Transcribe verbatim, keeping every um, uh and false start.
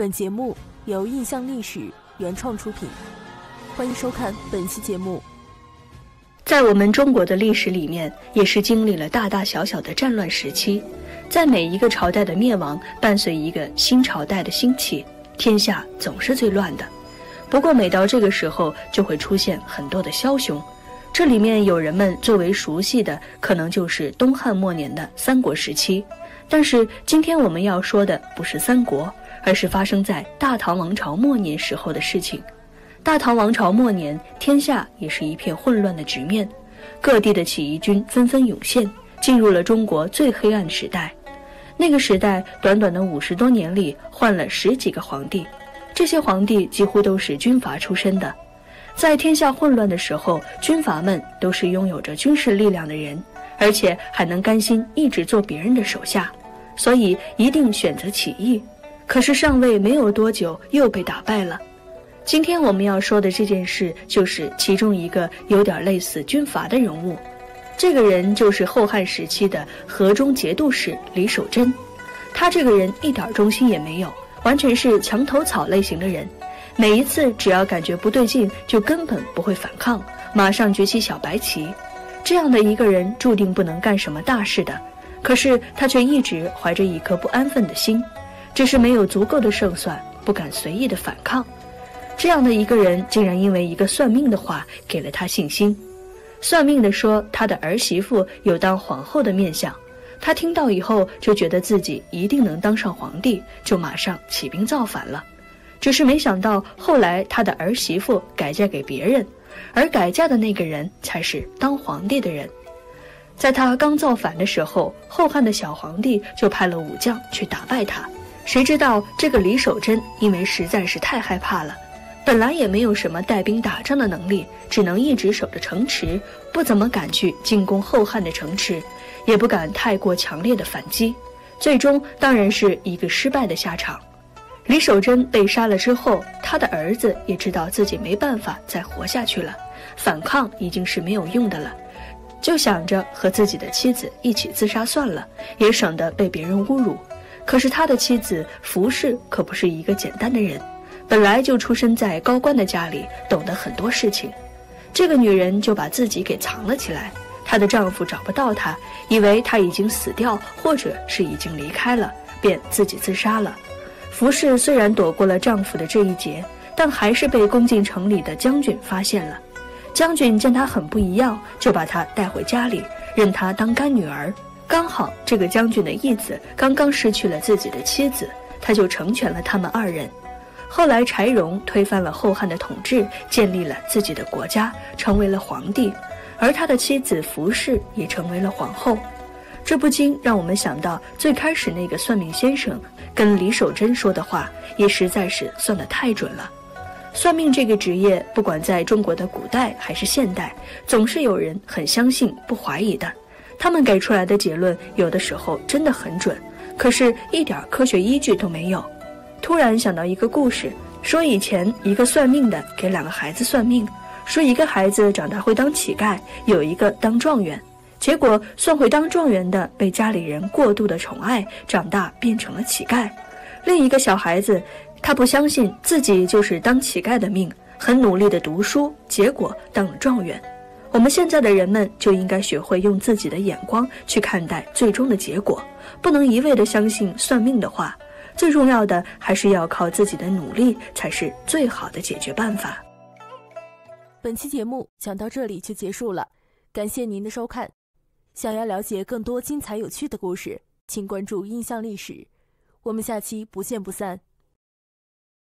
本节目由印象历史原创出品，欢迎收看本期节目。 在我们中国的历史里面，也是经历了大大小小的战乱时期，在每一个朝代的灭亡，伴随一个新朝代的兴起，天下总是最乱的。不过每到这个时候，就会出现很多的枭雄，这里面有人们最为熟悉的，可能就是东汉末年的三国时期。但是今天我们要说的不是三国，而是发生在大唐王朝末年时候的事情。大唐王朝末年，天下也是一片混乱的局面，各地的起义军纷纷涌现，进入了中国最黑暗时代。那个时代短短的五十多年里，换了十几个皇帝，这些皇帝几乎都是军阀出身的。在天下混乱的时候，军阀们都是拥有着军事力量的人，而且还能甘心一直做别人的手下，所以一定选择起义。可是上位没有多久，又被打败了。今天我们要说的这件事，就是其中一个有点类似军阀的人物。这个人就是后汉时期的河中节度使李守贞。他这个人一点忠心也没有，完全是墙头草类型的人。每一次只要感觉不对劲，就根本不会反抗，马上举起小白旗。这样的一个人注定不能干什么大事的，可是他却一直怀着一颗不安分的心，只是没有足够的胜算，不敢随意的反抗。这样的一个人竟然因为一个算命的话给了他信心。算命的说他的儿媳妇有当皇后的面相，他听到以后就觉得自己一定能当上皇帝，就马上起兵造反了。只是没想到后来他的儿媳妇改嫁给别人，而改嫁的那个人才是当皇帝的人。在他刚造反的时候，后汉的小皇帝就派了武将去打败他。谁知道这个李守贞因为实在是太害怕了，本来也没有什么带兵打仗的能力，只能一直守着城池，不怎么敢去进攻后汉的城池，也不敢太过强烈的反击，最终当然是一个失败的下场。李守贞被杀了之后，他的儿子也知道自己没办法再活下去了，反抗已经是没有用的了，就想着和自己的妻子一起自杀算了，也省得被别人侮辱。可是他的妻子服氏可不是一个简单的人，本来就出生在高官的家里，懂得很多事情。这个女人就把自己给藏了起来，她的丈夫找不到她，以为她已经死掉或者是已经离开了，便自己自杀了。服氏虽然躲过了丈夫的这一劫，但还是被攻进城里的将军发现了。将军见她很不一样，就把她带回家里，认她当干女儿。刚好这个将军的义子刚刚失去了自己的妻子，他就成全了他们二人。后来柴荣推翻了后汉的统治，建立了自己的国家，成为了皇帝，而他的妻子服氏也成为了皇后。这不禁让我们想到最开始那个算命先生跟李守贞说的话，也实在是算得太准了。算命这个职业，不管在中国的古代还是现代，总是有人很相信不怀疑的。他们给出来的结论有的时候真的很准，可是一点科学依据都没有。突然想到一个故事，说以前一个算命的给两个孩子算命，说一个孩子长大会当乞丐，有一个当状元。结果算会当状元的被家里人过度的宠爱，长大变成了乞丐。另一个小孩子，他不相信自己就是当乞丐的命，很努力的读书，结果当了状元。我们现在的人们就应该学会用自己的眼光去看待最终的结果，不能一味的相信算命的话，最重要的还是要靠自己的努力，才是最好的解决办法。 本期节目讲到这里就结束了，感谢您的收看。想要了解更多精彩有趣的故事，请关注印象历史。我们下期不见不散。